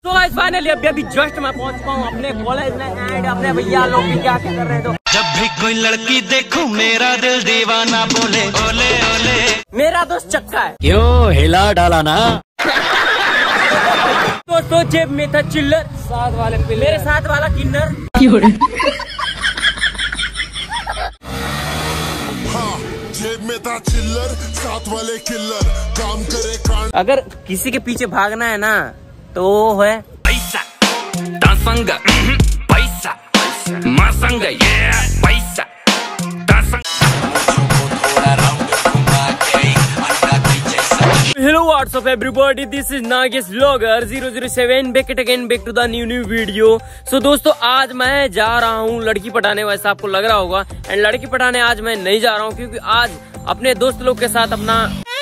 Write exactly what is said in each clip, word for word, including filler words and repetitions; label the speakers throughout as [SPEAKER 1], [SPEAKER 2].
[SPEAKER 1] तो guys finally अभी अभी जस्ट मैं पहुंच चुका हूँ अपने कॉलेज में एंड अपने भैया लोग भी क्या क्या कर रहे हैं। तो
[SPEAKER 2] जब भी कोई लड़की देखूं मेरा दिल दीवाना बोले ओले ओले।
[SPEAKER 1] मेरा दोस्त चक्का है,
[SPEAKER 3] क्यों हिला डाला ना।
[SPEAKER 1] दोस्तों जेब में था चिल्लर, साथ वाले पे मेरे साथ वाला किन्नर।
[SPEAKER 4] हाँ, जेब में था चिल्लर, साथ वाले किल्लर, काम करे कांड।
[SPEAKER 1] अगर किसी के पीछे भागना है ना तो वो है
[SPEAKER 2] पैसा दासंग पैसा मासंग ये पैसा दासंग।
[SPEAKER 1] Hello what's up everybody, this is Nagesh vlogger zero zero seven back it again back to the new new video. So दोस्तों आज मैं जा रहा हूँ लड़की पटाने, वैसा आपको लग रहा होगा। एंड लड़की पटाने आज मैं नहीं जा रहा हूँ क्योंकि आज अपने दोस्त लोग के साथ अपना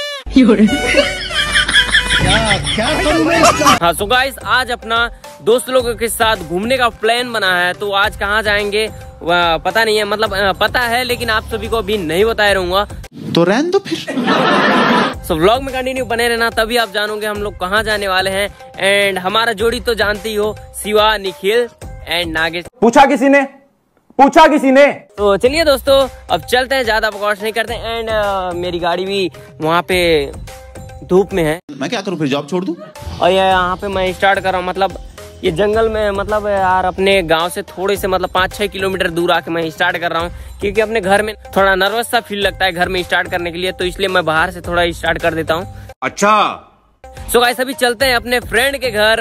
[SPEAKER 1] हाँ सो गाइस आज अपना दोस्त लोगों के साथ घूमने का प्लान बना है। तो आज कहाँ जाएंगे पता नहीं है, मतलब पता है लेकिन आप सभी को अभी नहीं बताया रहूंगा,
[SPEAKER 3] तो रहने दो फिर।
[SPEAKER 1] सो व्लॉग में कंटिन्यू बने रहना, तभी आप जानोगे हम लोग कहाँ जाने वाले हैं। एंड हमारा जोड़ी तो जानती हो, शिवा, निखिल एंड नागेश।
[SPEAKER 5] पूछा किसी ने पूछा किसी ने
[SPEAKER 1] तो चलिए दोस्तों अब चलते हैं, ज्यादा बकवास नहीं करते। एंड uh, मेरी गाड़ी भी वहाँ पे धूप में है।
[SPEAKER 3] मैं क्या करूँ फिर, जॉब छोड़ दूँ?
[SPEAKER 1] और ये यहाँ पे मैं स्टार्ट कर रहा हूँ, मतलब ये जंगल में, मतलब यार अपने गांव से थोड़े से मतलब पाँच छह किलोमीटर दूर आके मैं स्टार्ट कर रहा हूँ क्योंकि अपने घर में थोड़ा नर्वस सा फील लगता है घर में स्टार्ट करने के लिए, तो इसलिए मैं बाहर से थोड़ा स्टार्ट कर देता हूँ।
[SPEAKER 3] अच्छा
[SPEAKER 1] सो गाइस अभी चलते हैं अपने फ्रेंड के घर।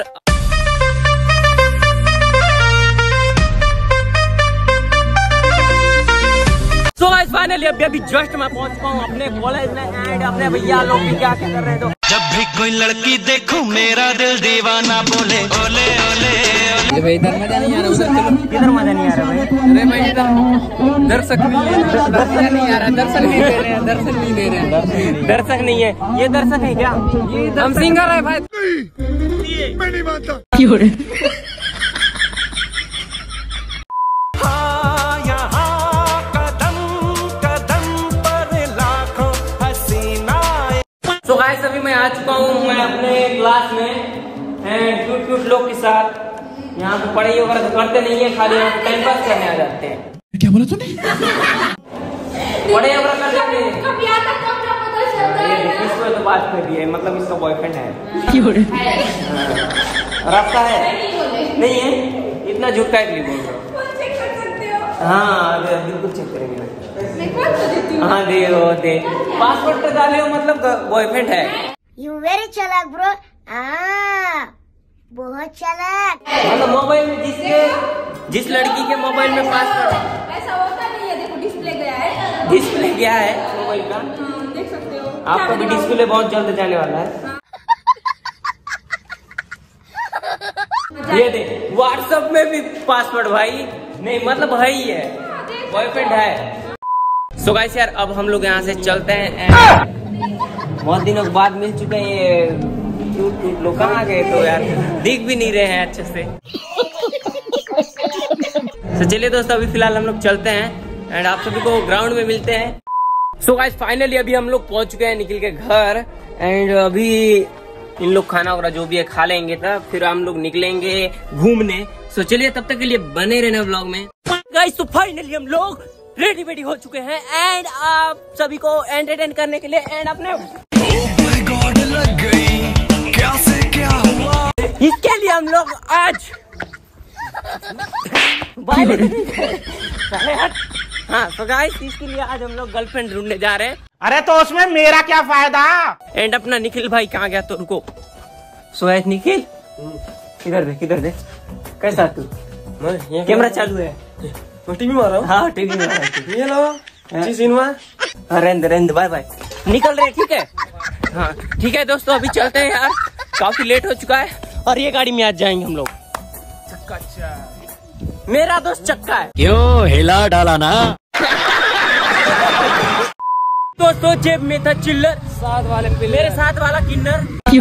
[SPEAKER 1] सो गाइस फाइनली अभी अभी जस्ट मैं पहुंच चुका हूँ अपने कॉलेज में एंड अपने भैया लोग भी क्या क्या कर रहे हैं। तो
[SPEAKER 2] जब भी कोई लड़की देखूं मेरा दिल दीवाना बोले ओले ओले।
[SPEAKER 6] भाई इधर मजा नहीं आ रहा, उधर चलो।
[SPEAKER 1] किधर मजा नहीं आ रहा भाई?
[SPEAKER 6] अरे भाई इधर दर्शक नहीं है, दर्शक नहीं आ रहा, दर्शक नहीं दे रहे हैं, दर्शक नहीं दे रहे हैं।
[SPEAKER 1] दर्शक नहीं है, ये दर्शक है क्या?
[SPEAKER 6] ये हम सिंगर है भाई।
[SPEAKER 4] मैं नहीं मानता।
[SPEAKER 1] तो गाइस अभी मैं आ चुका हूँ मैं अपने क्लास में एंड क्यूट क्यूट लोग के साथ। यहाँ पे पढ़ाई वगैरह तो करते नहीं है, खाली यहाँ पे टाइम पास करने आ जाते हैं।
[SPEAKER 3] क्या बोला तूने?
[SPEAKER 1] पढ़ाई वगैरह कर लेते हैं। इसको तो बात कर दी है, मतलब इसका बॉयफ्रेंड है। रास्ता है नहीं है, इतना झूठ का बोल रहा हूँ। हाँ बिल्कुल चेक करेंगे। हाँ दे वो दे पासपोर्ट पे डाले हो, मतलब बॉयफ्रेंड है।
[SPEAKER 7] यू वेरी चालाक ब्रो। हाँ बहुत चालाक।
[SPEAKER 1] मतलब मोबाइल में जिसके जिस लड़की के मोबाइल में पासपोर्ट
[SPEAKER 8] ऐसा होता नहीं है, देखो डिस्प्ले गया है,
[SPEAKER 1] डिस्प्ले गया है मोबाइल का,
[SPEAKER 8] देख सकते हो।
[SPEAKER 1] आपका भी डिस्प्ले बहुत जल्द जाने वाला है। ये दे व्हाट्सएप में भी पासवर्ड भाई नहीं, मतलब भाई है, बॉयफ्रेंड है। सो गाइस यार अब हम लोग यहाँ से चलते हैं। बहुत दिनों के बाद मिल चुके हैं, ये क्यूट क्यूट लोग कहाँ गए तो यार दिख भी नहीं रहे हैं अच्छे से। तो चलिए दोस्तों अभी फिलहाल हम लोग चलते हैं एंड आप सभी को ग्राउंड में मिलते हैं। सो गाइस फाइनली अभी हम लोग पहुंच चुके हैं निखिल के घर एंड अभी इन लोग खाना वगैरह जो भी है खा लेंगे, तब फिर हम लोग निकलेंगे घूमने। सो चलिए तब तक के लिए बने रहना व्लॉग में। गाइस तो फाइनली हम लोग रेडी वेडी हो चुके हैं एंड आप सभी को एंटरटेन करने के लिए एंड अपने oh my God, लग गई क्या से क्या हुआ, इसके लिए हम लोग आज हाँ तो गाइस इसके लिए आज हम लोग गर्लफ्रेंड ढूंढने जा रहे हैं।
[SPEAKER 5] अरे तो उसमें मेरा क्या फायदा।
[SPEAKER 1] एंड अपना निखिल भाई कहाँ गया, तो रुको। सो है निखिल, किधर दे किधर दे, कैसा तू? कैमरा चालू है,
[SPEAKER 6] टीवी मारा हूँ।
[SPEAKER 1] हाँ टीवी में
[SPEAKER 6] ये लो सिनेमा।
[SPEAKER 1] रेंद रेंद बाय बाय, निकल रहे ठीक है। हाँ ठीक है दोस्तों अभी चलते हैं यार, काफी लेट हो चुका है और ये गाड़ी में आज जाएंगे हम लोग।
[SPEAKER 6] चक्का अच्छा
[SPEAKER 1] मेरा दोस्त चक्का है,
[SPEAKER 3] क्यों हिला डाला ना।
[SPEAKER 1] दोस्तों जेब में था चिल्लर,
[SPEAKER 6] साथ वाले पे
[SPEAKER 1] मेरे साथ वाला किन्नर।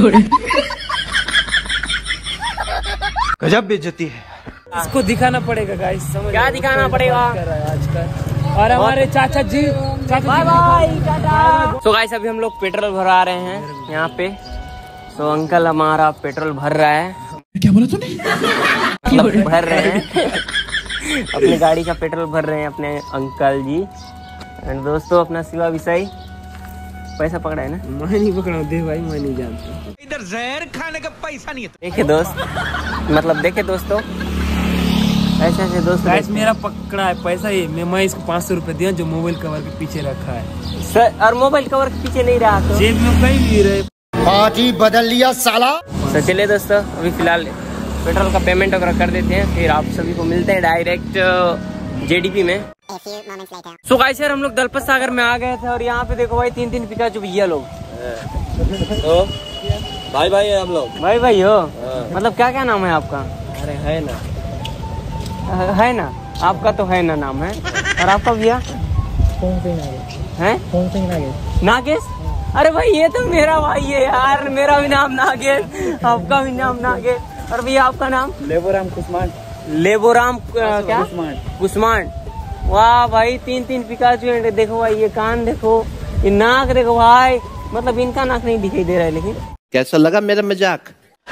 [SPEAKER 3] गजब बेइज्जती है।
[SPEAKER 6] इसको दिखाना पड़ेगा गाइस, समझ
[SPEAKER 1] क्या दिखाना पड़ेगा
[SPEAKER 6] आजकल। और हमारे चाचा जी, चाचा
[SPEAKER 1] bye bye ta-ta. So guys अभी हम लोग पेट्रोल भरा रहे हैं यहाँ पे। सो अंकल हमारा पेट्रोल भर रहा है
[SPEAKER 3] क्या बोला तूने?
[SPEAKER 1] मतलब भर रहे हैं अपनी गाड़ी का पेट्रोल भर रहे हैं अपने अंकल जी। एंड दोस्तों अपना शिवा विषय पैसा पकड़ा है ना?
[SPEAKER 6] मैं नहीं पकड़ा दे भाई, मैं नहीं जानता।
[SPEAKER 2] इधर जहर खाने का पैसा नहीं है।
[SPEAKER 1] देखे दोस्त, मतलब देखे दोस्तों, ऐसे ऐसे दोस्त
[SPEAKER 6] गाइस मेरा पकड़ा है पैसा ही। मैं मैं इसको पाँच सौ रुपए दिया जो मोबाइल कवर के पीछे रखा है
[SPEAKER 1] सर। और मोबाइल कवर के पीछे नहीं रहा तो
[SPEAKER 6] जेब में कहीं भी रहे।
[SPEAKER 5] पार्टी बदल लिया साला।
[SPEAKER 1] तो चलिए दोस्तों अभी फिलहाल पेट्रोल का पेमेंट वगैरह कर देते हैं, फिर आप सभी को मिलते हैं डायरेक्ट जेडीपी में। सो गाइस यार हम लोग दलपत सागर में आ गए थे और यहाँ पे देखो भाई तीन तीन पिकाचू भैया लोग।
[SPEAKER 6] तो भाई भाई हम लोग
[SPEAKER 1] भाई भाई हो, मतलब क्या क्या नाम है आपका?
[SPEAKER 6] अरे है ना,
[SPEAKER 1] है ना, आपका तो है ना नाम है। और आपका भैया है? नागेश। अरे भाई ये तो मेरा भाई है यार, मेरा भी नाम नागेश, आपका भी नाम नागेश। और भैया आपका नाम?
[SPEAKER 6] लेबोराम कुसमान।
[SPEAKER 1] लेबोराम क्या? कुसमान। वाह भाई तीन तीन पिकाचू। देखो भाई ये कान देखो, ये नाक देखो भाई, मतलब इनका नाक नहीं दिखाई दे रहा है लेकिन।
[SPEAKER 3] कैसा लगा मेरा मजाक?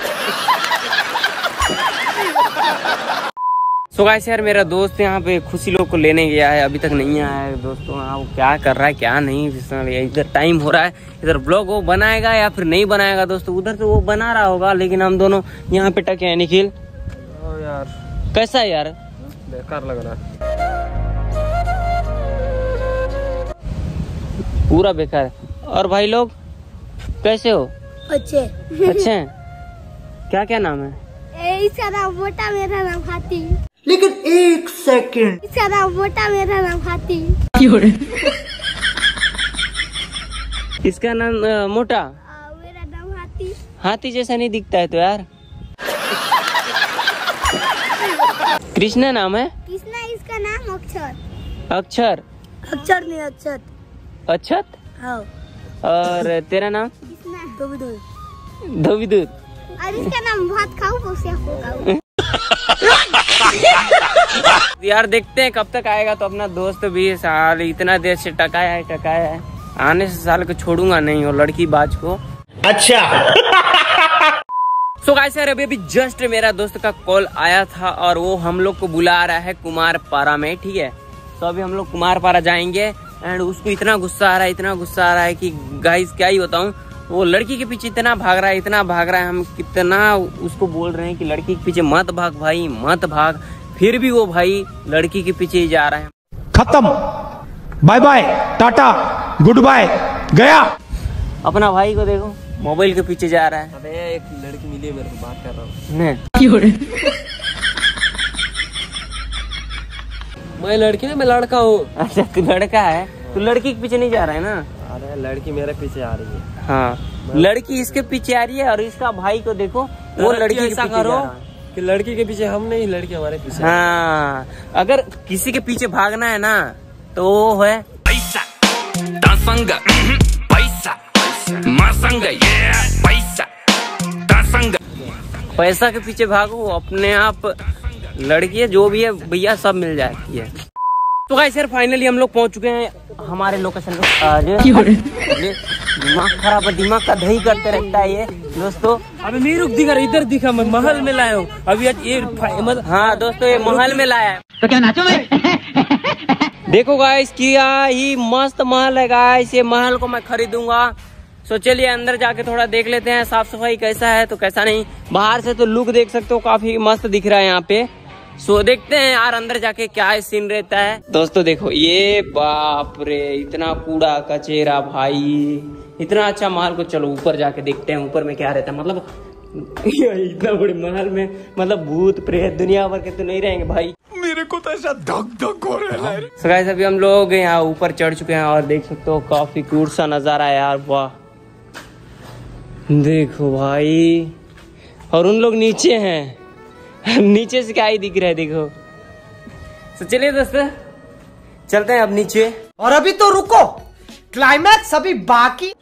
[SPEAKER 1] सो गाइस यार मेरा दोस्त यहाँ पे खुशी लोग को लेने गया है, अभी तक नहीं आया है दोस्तों। हाँ वो क्या कर रहा है क्या नहीं, इधर टाइम हो रहा है, इधर ब्लॉग वो बनाएगा या फिर नहीं बनाएगा दोस्तों। उधर तो वो बना रहा होगा लेकिन हम दोनों यहाँ पे टके हैं। निखिल
[SPEAKER 6] यार
[SPEAKER 1] कैसा है यार?
[SPEAKER 6] बेकार लग रहा है,
[SPEAKER 1] पूरा बेकार है। और भाई लोग कैसे हो?
[SPEAKER 7] अच्छे।
[SPEAKER 1] अच्छे हैं। क्या क्या नाम है?
[SPEAKER 7] इसका नाम मोटा, मेरा नाम हाथी।
[SPEAKER 5] लेकिन एक सेकंड,
[SPEAKER 7] इसका नाम मोटा, मेरा नाम हाथी।
[SPEAKER 1] इसका नाम अ, मोटा,
[SPEAKER 7] मेरा नाम हाथी।
[SPEAKER 1] हाथी जैसा नहीं दिखता है तो यार। कृष्णा नाम है?
[SPEAKER 7] कृष्णा। इसका नाम अक्षर।
[SPEAKER 1] अक्षर?
[SPEAKER 7] अक्षर नहीं अक्षत।
[SPEAKER 1] अक्षत।
[SPEAKER 7] हाँ।
[SPEAKER 1] और तेरा नाम?
[SPEAKER 7] कृष्णा।
[SPEAKER 1] धोबीदूत।
[SPEAKER 7] और इसका नाम भात खाओ पोसिया होगा।
[SPEAKER 1] यार देखते हैं कब तक आएगा। तो अपना दोस्त भी साल इतना देर से टकाया है टकाया है, आने से साल को छोड़ूंगा नहीं वो लड़की बाज को।
[SPEAKER 5] अच्छा।
[SPEAKER 1] सो गाइस यार अभी अभी जस्ट मेरा दोस्त का कॉल आया था और वो हम लोग को बुला रहा है कुमारपाड़ा में, ठीक है। तो अभी हम लोग कुमारपाड़ा जाएंगे एंड उसको इतना गुस्सा आ रहा है, इतना गुस्सा आ रहा है कि गाइस क्या ही बताऊं। वो लड़की के पीछे इतना भाग रहा है, इतना भाग रहा है, हम कितना उसको बोल रहे हैं कि लड़की के पीछे मत भाग भाई मत भाग, फिर भी वो भाई लड़की के पीछे ही जा रहा है।
[SPEAKER 5] खत्म, bye bye, ta-ta, goodbye, गया।
[SPEAKER 1] अपना भाई को देखो मोबाइल के पीछे जा रहा है।
[SPEAKER 6] अबे एक लड़की मिली है मेरे को, बात कर रहा हूँ। मैं लड़की नहीं, मैं लड़का हूँ।
[SPEAKER 1] अच्छा तू लड़का है, तू लड़की के पीछे नहीं जा रहा है ना?
[SPEAKER 6] अरे लड़की मेरे पीछे आ रही है।
[SPEAKER 1] हाँ लड़की इसके पीछे आ रही है और इसका भाई को देखो वो लड़की के पीछे जा रहा है।
[SPEAKER 6] कि लड़की के पीछे हम नहीं, लड़की हमारे पीछे।
[SPEAKER 1] हाँ अगर किसी के पीछे भागना है ना तो वो है
[SPEAKER 2] पैसा, दासंग, पैसा, मासंग, ये पैसा, दासंग।
[SPEAKER 1] पैसा के पीछे भागो, अपने आप लड़की जो भी है भैया सब मिल जाती है। तो गाइस यार फाइनली हम लोग पहुंच चुके हैं हमारे लोकेशन पे। आज दिमाग खराब है, दिमाग का दही करते रहता है ये दोस्तों।
[SPEAKER 6] अबे मेरे रुक दिखा, इधर दिखा, मैं महल में लाया हूँ अभी ये।
[SPEAKER 1] हाँ दोस्तों ये महल में लाया है, तो क्या नाचो मैं। देखो गाइस क्या ही मस्त महल है गाइस, ये महल को मैं खरीदूंगा। सो चलिए अंदर जाके थोड़ा देख लेते हैं साफ सफाई कैसा है तो कैसा नहीं। बाहर से तो लुक देख सकते हो काफी मस्त दिख रहा है यहाँ पे। सो देखते हैं यार अंदर जाके क्या सीन रहता है। दोस्तों देखो ये बाप रे इतना कूड़ा कचेरा भाई, इतना अच्छा महल को चलो ऊपर जाके देखते हैं ऊपर में क्या रहता है। मतलब इतना बड़े महल में मतलब भूत प्रेत दुनिया भर के तो नहीं रहेंगे भाई।
[SPEAKER 4] मेरे को तो ऐसा धक धक हो रहा है।
[SPEAKER 1] सो गाइस अभी हम लोग यहाँ ऊपर चढ़ चुके हैं और देख सकते हो काफी क्यूट सा नजारा है यार। वाह देखो भाई, और उन लोग नीचे हैं नीचे से क्या ही दिख रहा है देखो। तो चलिए दोस्तों चलते हैं अब नीचे।
[SPEAKER 5] और अभी तो रुको, क्लाइमैक्स अभी बाकी।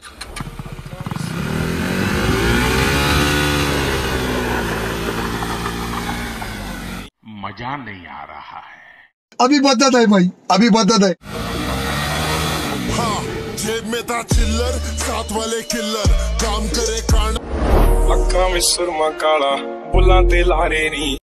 [SPEAKER 4] मजा नहीं आ रहा है। अभी बदत है भाई, अभी बदत है। हाँ जेब में था चिल्लर, साथ वाले किल्लर, काम करे कांड। अक्का में सुरमा काला,
[SPEAKER 9] ਪੁੱਲਾਂ ਤੇ ਲਾਰੇ ਨੀ